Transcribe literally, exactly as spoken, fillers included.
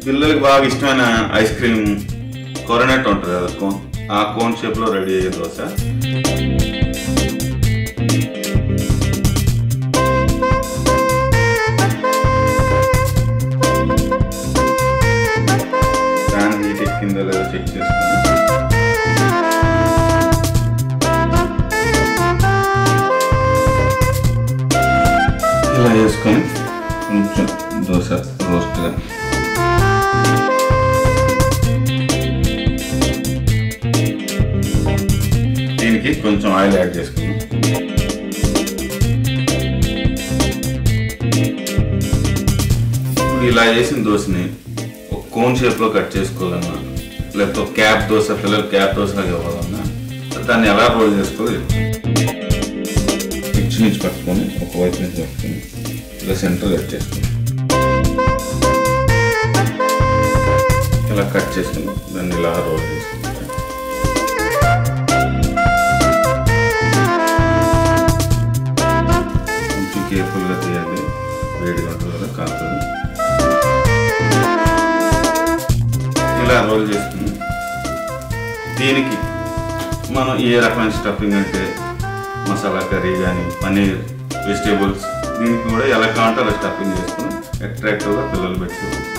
పిల్లలకి బాగా ఇష్టమైన ఐస్ క్రీమ్ కొరనెట్ ఉంటుంది కదా, కోన్, ఆ కోన్ షేప్లో రెడీ అయ్యే దోశ. ప్యాన్ హీట్ ఎక్కిందో లేదో చెక్ చేసుకుని ఇలా వేసుకొని కొంచెం దోశ రోస్ట్గా దీనికి కొంచెం ఆయిల్ యాడ్ చేసుకున్నాం. ఇప్పుడు ఇలా చేసిన దోశని ఒక కోన్ షేప్లో కట్ చేసుకోవాలన్నా, లేకపోతే ఒక క్యాప్ దోశ, పిల్లలు క్యాప్ దోశలాగా ఇవ్వాలన్నా దాన్ని ఎలా రోల్ చేసుకోవాలి. ఇచ్చి నుంచి పట్టుకొని ఒకవైపు నుంచి పట్టుకొని ఇలా సెంటర్ కట్ చేసుకుని ఇలా కట్ చేసుకుని దాన్ని ఇలా రోల్ చేసుకుంటాం. కొంచెం కేర్ఫుల్గా తీయండి, వేడిగా ఉంటుంది కదా, కాలుతుంది. ఇలా రోల్ చేసుకుని దీనికి మనం ఏ రకమైన స్టఫింగ్ అంటే మసాలా కర్రీ కానీ పన్నీర్, వెజిటేబుల్స్, దీనికి కూడా ఎలా కావాలంటే అలా స్టఫింగ్ చేసుకుని అట్రాక్టివ్గా పిల్లలు పెట్టుకోవాలి.